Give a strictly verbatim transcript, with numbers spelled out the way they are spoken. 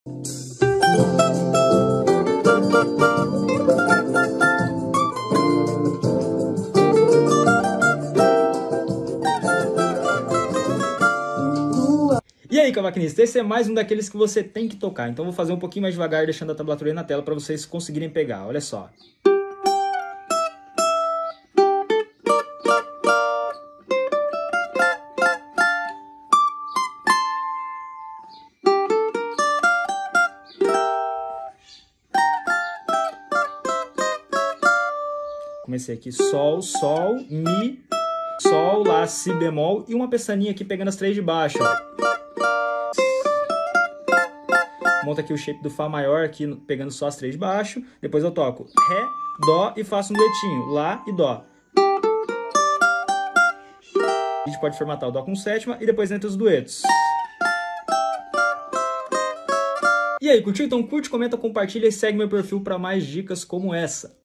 E aí, cavaquinista, esse é mais um daqueles que você tem que tocar. Então vou fazer um pouquinho mais devagar, deixando a tablatura aí na tela para vocês conseguirem pegar. Olha só. Comecei aqui Sol, Sol, Mi, Sol, Lá, Si bemol e uma pestaninha aqui pegando as três de baixo. Monta aqui o shape do Fá maior aqui pegando só as três de baixo. Depois eu toco Ré, Dó e faço um duetinho, Lá e Dó. A gente pode formatar o Dó com sétima e depois entra os duetos. E aí, curtiu? Então curte, comenta, compartilha e segue meu perfil para mais dicas como essa.